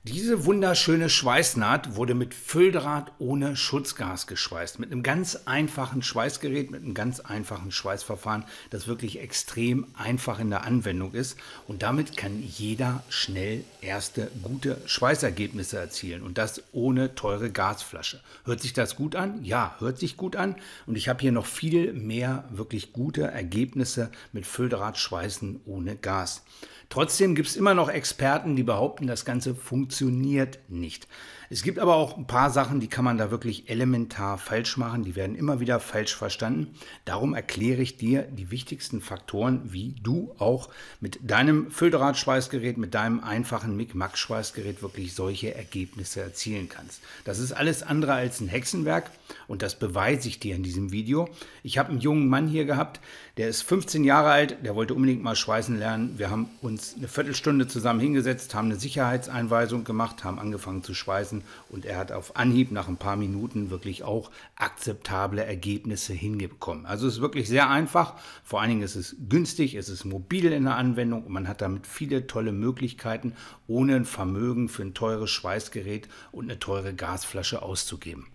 Diese wunderschöne Schweißnaht wurde mit Fülldraht ohne Schutzgas geschweißt. Mit einem ganz einfachen Schweißgerät, mit einem ganz einfachen Schweißverfahren, das wirklich extrem einfach in der Anwendung ist. Und damit kann jeder schnell erste gute Schweißergebnisse erzielen. Und das ohne teure Gasflasche. Hört sich das gut an? Ja, hört sich gut an. Und ich habe hier noch viel mehr wirklich gute Ergebnisse mit Fülldrahtschweißen ohne Gas. Trotzdem gibt es immer noch Experten, die behaupten, das Ganze funktioniert nicht. Es gibt aber auch ein paar Sachen, die kann man da wirklich elementar falsch machen. Die werden immer wieder falsch verstanden. Darum erkläre ich dir die wichtigsten Faktoren, wie du auch mit deinem Fülldrahtschweißgerät, mit deinem einfachen Mic-Mac-Schweißgerät wirklich solche Ergebnisse erzielen kannst. Das ist alles andere als ein Hexenwerk und das beweise ich dir in diesem Video. Ich habe einen jungen Mann hier gehabt, der ist 15 Jahre alt, der wollte unbedingt mal schweißen lernen. Wir haben uns eine Viertelstunde zusammen hingesetzt, haben eine Sicherheitseinweisung gemacht, haben angefangen zu schweißen und er hat auf Anhieb nach ein paar Minuten wirklich auch akzeptable Ergebnisse hingekommen. Also es ist wirklich sehr einfach, vor allen Dingen ist es günstig, es ist mobil in der Anwendung und man hat damit viele tolle Möglichkeiten, ohne ein Vermögen für ein teures Schweißgerät und eine teure Gasflasche auszugeben.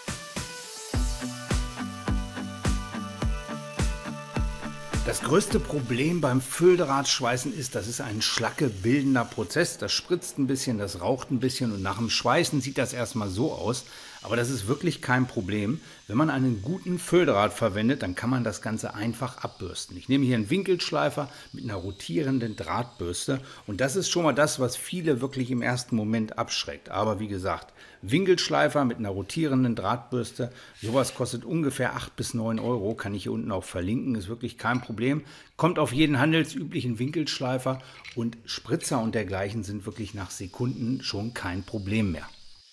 Das größte Problem beim Fülldrahtschweißen ist, das ist ein Schlacke bildender Prozess. Das spritzt ein bisschen, das raucht ein bisschen und nach dem Schweißen sieht das erstmal so aus. Aber das ist wirklich kein Problem. Wenn man einen guten Fülldraht verwendet, dann kann man das Ganze einfach abbürsten. Ich nehme hier einen Winkelschleifer mit einer rotierenden Drahtbürste und das ist schon mal das, was viele wirklich im ersten Moment abschreckt. Aber wie gesagt, Winkelschleifer mit einer rotierenden Drahtbürste, sowas kostet ungefähr 8 bis 9 Euro, kann ich hier unten auch verlinken, ist wirklich kein Problem. Kommt auf jeden handelsüblichen Winkelschleifer und Spritzer und dergleichen sind wirklich nach Sekunden schon kein Problem mehr.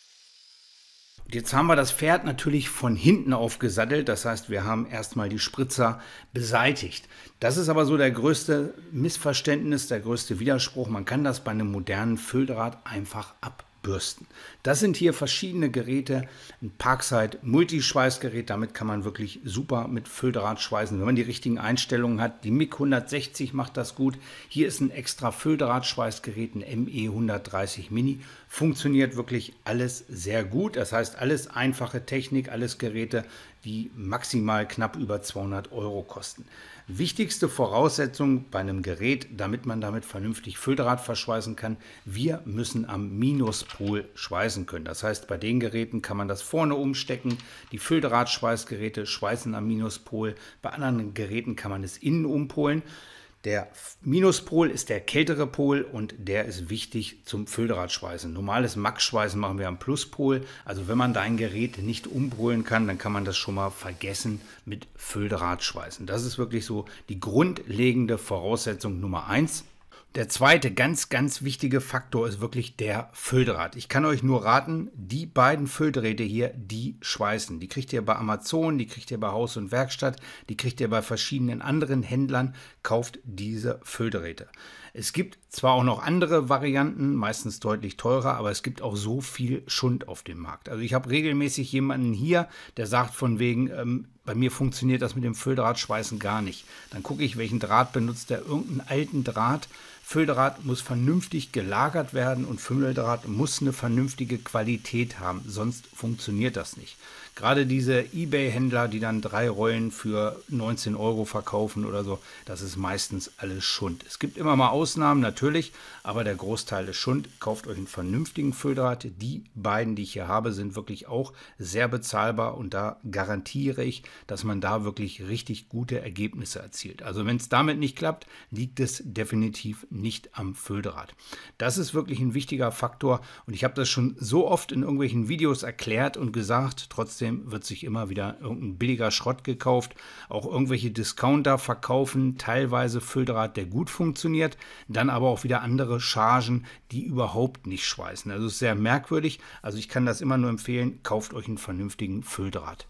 Jetzt haben wir das Pferd natürlich von hinten aufgesattelt, das heißt, wir haben erstmal die Spritzer beseitigt. Das ist aber so der größte Missverständnis, der größte Widerspruch. Man kann das bei einem modernen Fülldraht einfach abbürsten. Das sind hier verschiedene Geräte, ein Parkside Multischweißgerät, damit kann man wirklich super mit Fülldraht schweißen, wenn man die richtigen Einstellungen hat. Die MIG 160 macht das gut. Hier ist ein extra Fülldrahtschweißgerät, ein ME 130 Mini. Funktioniert wirklich alles sehr gut. Das heißt, alles einfache Technik, alles Geräte, die maximal knapp über 200 Euro kosten. Wichtigste Voraussetzung bei einem Gerät, damit man damit vernünftig Fülldraht verschweißen kann, wir müssen am Minuspol schweißen können. Das heißt, bei den Geräten kann man das vorne umstecken. Die Fülldrahtschweißgeräte schweißen am Minuspol. Bei anderen Geräten kann man es innen umpolen. Der Minuspol ist der kältere Pol und der ist wichtig zum Fülldrahtschweißen. Normales Max-Schweißen machen wir am Pluspol. Also wenn man dein Gerät nicht umpolen kann, dann kann man das schon mal vergessen mit Fülldrahtschweißen. Das ist wirklich so die grundlegende Voraussetzung Nummer 1. Der zweite ganz wichtige Faktor ist wirklich der Fülldraht. Ich kann euch nur raten, die beiden Fülldrähte hier, die schweißen. Die kriegt ihr bei Amazon, die kriegt ihr bei Haus und Werkstatt, die kriegt ihr bei verschiedenen anderen Händlern. Kauft diese Fülldrähte. Es gibt zwar auch noch andere Varianten, meistens deutlich teurer, aber es gibt auch so viel Schund auf dem Markt. Also ich habe regelmäßig jemanden hier, der sagt von wegen, bei mir funktioniert das mit dem Fülldrahtschweißen gar nicht. Dann gucke ich, welchen Draht benutzt der, irgendeinen alten Draht. Fülldraht muss vernünftig gelagert werden und Fülldraht muss eine vernünftige Qualität haben, sonst funktioniert das nicht. Gerade diese eBay-Händler, die dann 3 Rollen für 19 Euro verkaufen oder so, das ist meistens alles Schund. Es gibt immer mal Ausnahmen, natürlich, aber der Großteil ist Schund. Kauft euch einen vernünftigen Fülldraht. Die beiden, die ich hier habe, sind wirklich auch sehr bezahlbar und da garantiere ich, dass man da wirklich richtig gute Ergebnisse erzielt. Also wenn es damit nicht klappt, liegt es definitiv nicht am Fülldraht. Das ist wirklich ein wichtiger Faktor und ich habe das schon so oft in irgendwelchen Videos erklärt und gesagt, trotzdem wird sich immer wieder irgendein billiger Schrott gekauft. Auch irgendwelche Discounter verkaufen teilweise Fülldraht, der gut funktioniert, dann aber auch wieder andere Chargen, die überhaupt nicht schweißen. Also es ist sehr merkwürdig. Also ich kann das immer nur empfehlen, kauft euch einen vernünftigen Fülldraht.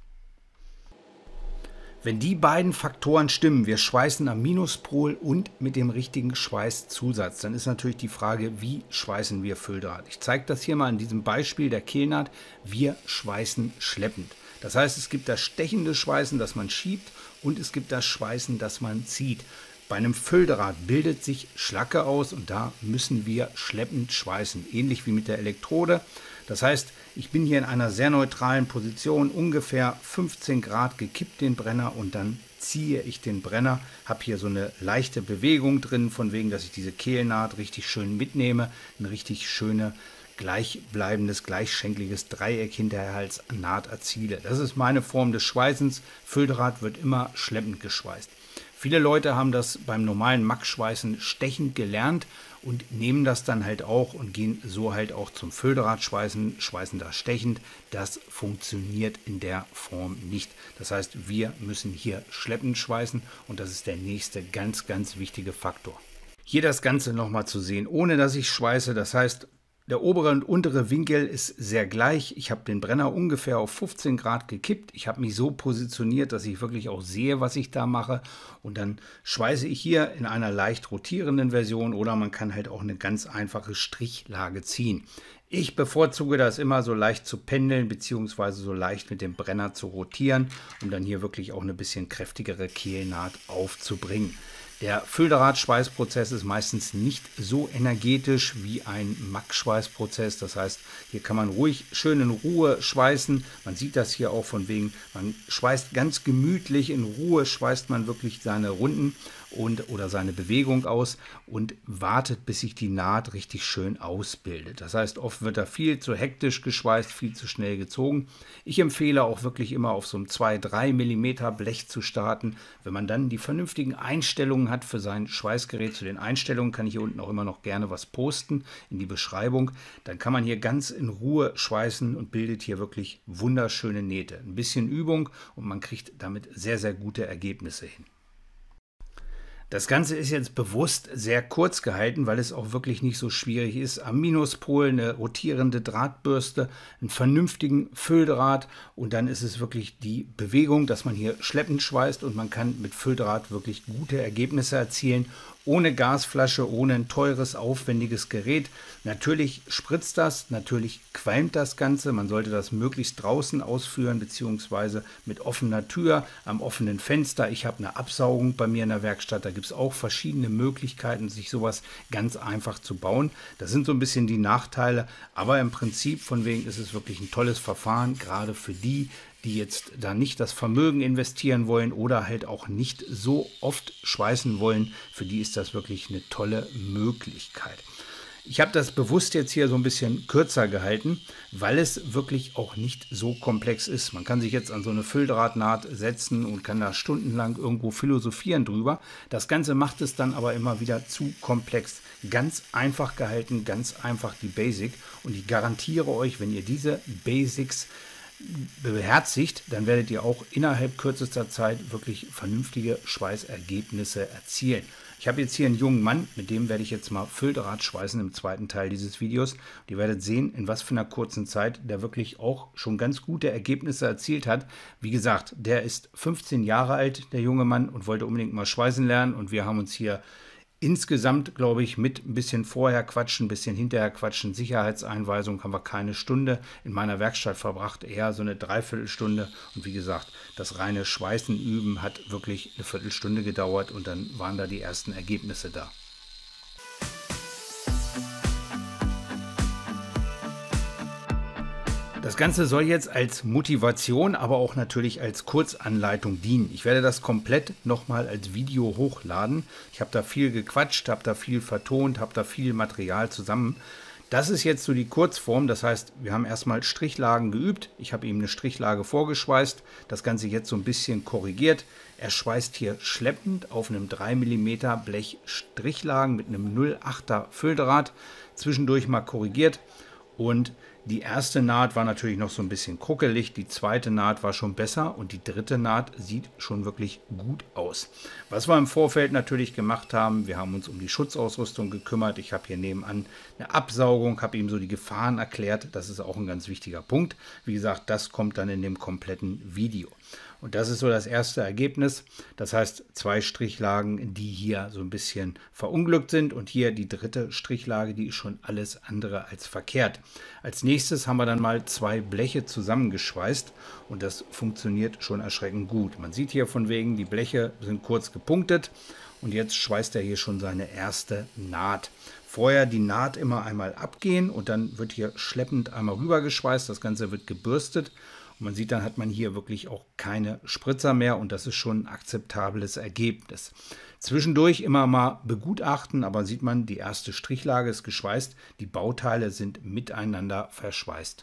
Wenn die beiden Faktoren stimmen, wir schweißen am Minuspol und mit dem richtigen Schweißzusatz, dann ist natürlich die Frage, wie schweißen wir Fülldraht? Ich zeige das hier mal in diesem Beispiel der Kehlnaht. Wir schweißen schleppend. Das heißt, es gibt das stechende Schweißen, das man schiebt und es gibt das Schweißen, das man zieht. Bei einem Fülldraht bildet sich Schlacke aus und da müssen wir schleppend schweißen, ähnlich wie mit der Elektrode. Das heißt, ich bin hier in einer sehr neutralen Position, ungefähr 15 Grad gekippt den Brenner und dann ziehe ich den Brenner, habe hier so eine leichte Bewegung drin, von wegen, dass ich diese Kehlnaht richtig schön mitnehme, eine richtig schöne gleichbleibendes, gleichschenkliges Dreieck hinterher als Naht erziele. Das ist meine Form des Schweißens. Fülldraht wird immer schleppend geschweißt. Viele Leute haben das beim normalen Max-Schweißen stechend gelernt und nehmen das dann halt auch und gehen so halt auch zum Fülldrahtschweißen, schweißen da stechend. Das funktioniert in der Form nicht. Das heißt, wir müssen hier schleppend schweißen und das ist der nächste ganz, ganz wichtige Faktor. Hier das Ganze nochmal zu sehen, ohne dass ich schweiße, das heißt, der obere und untere Winkel ist sehr gleich. Ich habe den Brenner ungefähr auf 15 Grad gekippt. Ich habe mich so positioniert, dass ich wirklich auch sehe, was ich da mache. Und dann schweiße ich hier in einer leicht rotierenden Version oder man kann halt auch eine ganz einfache Strichlage ziehen. Ich bevorzuge das immer so leicht zu pendeln bzw. so leicht mit dem Brenner zu rotieren, um dann hier wirklich auch eine bisschen kräftigere Kehlnaht aufzubringen. Der Fülldraht-Schweißprozess ist meistens nicht so energetisch wie ein Max-Schweißprozess. Das heißt, hier kann man ruhig schön in Ruhe schweißen. Man sieht das hier auch von wegen, man schweißt ganz gemütlich in Ruhe, schweißt man wirklich seine Runden oder seine Bewegung aus und wartet, bis sich die Naht richtig schön ausbildet. Das heißt, oft wird da viel zu hektisch geschweißt, viel zu schnell gezogen. Ich empfehle auch wirklich immer auf so einem 2-3 mm Blech zu starten. Wenn man dann die vernünftigen Einstellungen hat für sein Schweißgerät, zu den Einstellungen kann ich hier unten auch immer noch gerne was posten in die Beschreibung, dann kann man hier ganz in Ruhe schweißen und bildet hier wirklich wunderschöne Nähte. Ein bisschen Übung und man kriegt damit sehr, sehr gute Ergebnisse hin. Das Ganze ist jetzt bewusst sehr kurz gehalten, weil es auch wirklich nicht so schwierig ist. Am Minuspol eine rotierende Drahtbürste, einen vernünftigen Fülldraht und dann ist es wirklich die Bewegung, dass man hier schleppend schweißt und man kann mit Fülldraht wirklich gute Ergebnisse erzielen. Ohne Gasflasche, ohne ein teures, aufwendiges Gerät. Natürlich spritzt das, natürlich qualmt das Ganze. Man sollte das möglichst draußen ausführen, beziehungsweise mit offener Tür, am offenen Fenster. Ich habe eine Absaugung bei mir in der Werkstatt. Da gibt es auch verschiedene Möglichkeiten, sich sowas ganz einfach zu bauen. Das sind so ein bisschen die Nachteile, aber im Prinzip von wegen ist es wirklich ein tolles Verfahren, gerade für die jetzt da nicht das Vermögen investieren wollen oder halt auch nicht so oft schweißen wollen, für die ist das wirklich eine tolle Möglichkeit. Ich habe das bewusst jetzt hier so ein bisschen kürzer gehalten, weil es wirklich auch nicht so komplex ist. Man kann sich jetzt an so eine Fülldrahtnaht setzen und kann da stundenlang irgendwo philosophieren drüber. Das Ganze macht es dann aber immer wieder zu komplex. Ganz einfach gehalten, ganz einfach die Basic. Und ich garantiere euch, wenn ihr diese Basics beherzigt, dann werdet ihr auch innerhalb kürzester Zeit wirklich vernünftige Schweißergebnisse erzielen. Ich habe jetzt hier einen jungen Mann, mit dem werde ich jetzt mal Fülldraht schweißen im zweiten Teil dieses Videos. Und ihr werdet sehen, in was für einer kurzen Zeit der wirklich auch schon ganz gute Ergebnisse erzielt hat. Wie gesagt, der ist 15 Jahre alt, der junge Mann, und wollte unbedingt mal schweißen lernen. Und wir haben uns hier insgesamt, glaube ich, mit ein bisschen vorher quatschen, ein bisschen hinterher quatschen, Sicherheitseinweisung haben wir keine Stunde in meiner Werkstatt verbracht, eher so eine Dreiviertelstunde. Und wie gesagt, das reine Schweißen üben hat wirklich eine Viertelstunde gedauert und dann waren da die ersten Ergebnisse da. Das Ganze soll jetzt als Motivation, aber auch natürlich als Kurzanleitung dienen. Ich werde das komplett nochmal als Video hochladen. Ich habe da viel gequatscht, habe da viel vertont, habe da viel Material zusammen. Das ist jetzt so die Kurzform, das heißt, wir haben erstmal Strichlagen geübt. Ich habe ihm eine Strichlage vorgeschweißt, das Ganze jetzt so ein bisschen korrigiert. Er schweißt hier schleppend auf einem 3 mm Blech Strichlagen mit einem 0,8er Fülldraht, zwischendurch mal korrigiert. Und die erste Naht war natürlich noch so ein bisschen kruckelig, die zweite Naht war schon besser und die dritte Naht sieht schon wirklich gut aus. Was wir im Vorfeld natürlich gemacht haben, wir haben uns um die Schutzausrüstung gekümmert. Ich habe hier nebenan eine Absaugung, habe ihm so die Gefahren erklärt. Das ist auch ein ganz wichtiger Punkt. Wie gesagt, das kommt dann in dem kompletten Video. Und das ist so das erste Ergebnis. Das heißt, 2 Strichlagen, die hier so ein bisschen verunglückt sind. Und hier die dritte Strichlage, die ist schon alles andere als verkehrt. Als nächstes haben wir dann mal 2 Bleche zusammengeschweißt. Und das funktioniert schon erschreckend gut. Man sieht hier von wegen, die Bleche sind kurz gepunktet. Und jetzt schweißt er hier schon seine erste Naht. Vorher die Naht immer einmal abgehen und dann wird hier schleppend einmal rüber geschweißt. Das Ganze wird gebürstet. Und man sieht, dann hat man hier wirklich auch keine Spritzer mehr und das ist schon ein akzeptables Ergebnis. Zwischendurch immer mal begutachten, aber sieht man, die erste Strichlage ist geschweißt, die Bauteile sind miteinander verschweißt.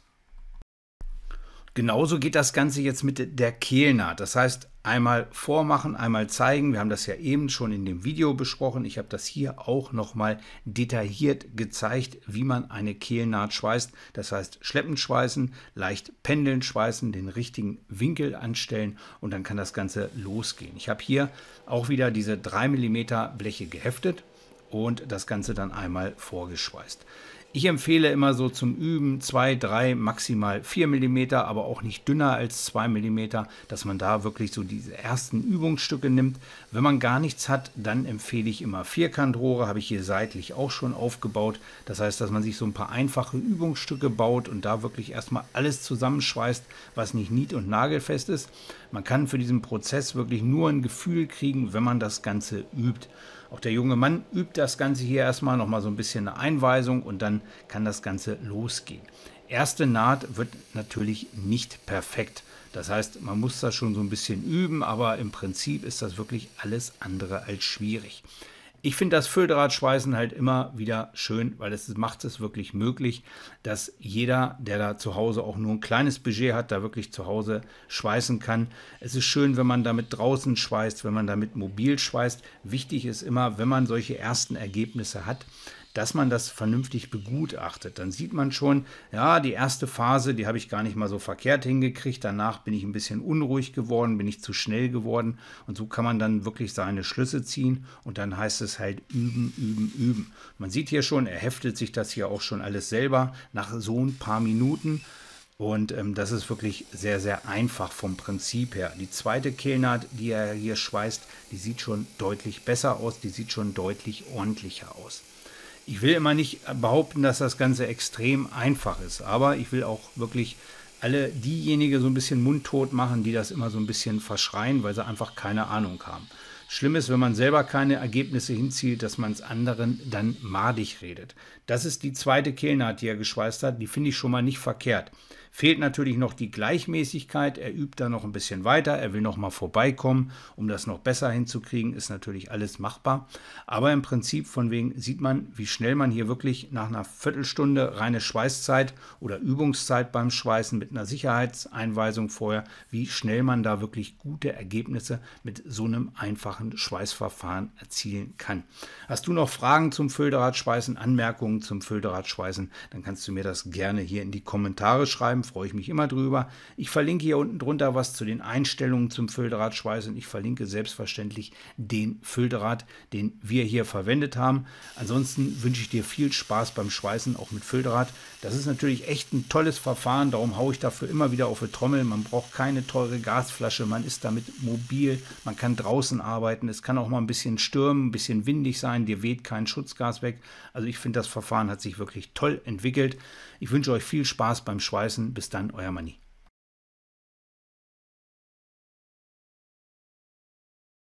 Genauso geht das Ganze jetzt mit der Kehlnaht. Das heißt, einmal vormachen, einmal zeigen. Wir haben das ja eben schon in dem Video besprochen. Ich habe das hier auch nochmal detailliert gezeigt, wie man eine Kehlnaht schweißt. Das heißt, schleppend schweißen, leicht pendeln schweißen, den richtigen Winkel anstellen und dann kann das Ganze losgehen. Ich habe hier auch wieder diese 3 mm Bleche geheftet und das Ganze dann einmal vorgeschweißt. Ich empfehle immer so zum Üben 2, 3, maximal 4 mm, aber auch nicht dünner als 2 mm, dass man da wirklich so diese ersten Übungsstücke nimmt. Wenn man gar nichts hat, dann empfehle ich immer Vierkantrohre, habe ich hier seitlich auch schon aufgebaut. Das heißt, dass man sich so ein paar einfache Übungsstücke baut und da wirklich erstmal alles zusammenschweißt, was nicht nied- und nagelfest ist. Man kann für diesen Prozess wirklich nur ein Gefühl kriegen, wenn man das Ganze übt. Auch der junge Mann übt das Ganze hier erstmal nochmal so ein bisschen eine Einweisung und dann kann das Ganze losgehen. Erste Naht wird natürlich nicht perfekt. Das heißt, man muss das schon so ein bisschen üben, aber im Prinzip ist das wirklich alles andere als schwierig. Ich finde das Fülldrahtschweißen halt immer wieder schön, weil es macht es wirklich möglich, dass jeder, der da zu Hause auch nur ein kleines Budget hat, da wirklich zu Hause schweißen kann. Es ist schön, wenn man damit draußen schweißt, wenn man damit mobil schweißt. Wichtig ist immer, wenn man solche ersten Ergebnisse hat, dass man das vernünftig begutachtet. Dann sieht man schon, ja, die erste Phase, die habe ich gar nicht mal so verkehrt hingekriegt. Danach bin ich ein bisschen unruhig geworden, bin ich zu schnell geworden. Und so kann man dann wirklich seine Schlüsse ziehen. Und dann heißt es halt üben, üben, üben. Man sieht hier schon, er heftet sich das hier auch schon alles selber nach so ein paar Minuten. Und das ist wirklich sehr, sehr einfach vom Prinzip her. Die zweite Kehlnaht, die er hier schweißt, die sieht schon deutlich besser aus. Die sieht schon deutlich ordentlicher aus. Ich will immer nicht behaupten, dass das Ganze extrem einfach ist, aber ich will auch wirklich alle diejenigen so ein bisschen mundtot machen, die das immer so ein bisschen verschreien, weil sie einfach keine Ahnung haben. Schlimm ist, wenn man selber keine Ergebnisse hinzielt, dass man es anderen dann madig redet. Das ist die zweite Kehlnaht, die er geschweißt hat. Die finde ich schon mal nicht verkehrt. Fehlt natürlich noch die Gleichmäßigkeit. Er übt da noch ein bisschen weiter. Er will noch mal vorbeikommen, um das noch besser hinzukriegen. Ist natürlich alles machbar. Aber im Prinzip von wegen sieht man, wie schnell man hier wirklich nach einer Viertelstunde reine Schweißzeit oder Übungszeit beim Schweißen mit einer Sicherheitseinweisung vorher, wie schnell man da wirklich gute Ergebnisse mit so einem einfachen Schweißverfahren erzielen kann. Hast du noch Fragen zum Fülldrahtschweißen, Anmerkungen zum Fülldrahtschweißen, dann kannst du mir das gerne hier in die Kommentare schreiben. Freue ich mich immer drüber. Ich verlinke hier unten drunter was zu den Einstellungen zum Fülldrahtschweißen. Ich verlinke selbstverständlich den Fülldraht, den wir hier verwendet haben. Ansonsten wünsche ich dir viel Spaß beim Schweißen, auch mit Fülldraht. Das ist natürlich echt ein tolles Verfahren, darum haue ich dafür immer wieder auf die Trommel. Man braucht keine teure Gasflasche, man ist damit mobil, man kann draußen arbeiten. Es kann auch mal ein bisschen stürmen, ein bisschen windig sein, dir weht kein Schutzgas weg. Also ich finde, das Verfahren hat sich wirklich toll entwickelt. Ich wünsche euch viel Spaß beim Schweißen. Bis dann, euer Manni.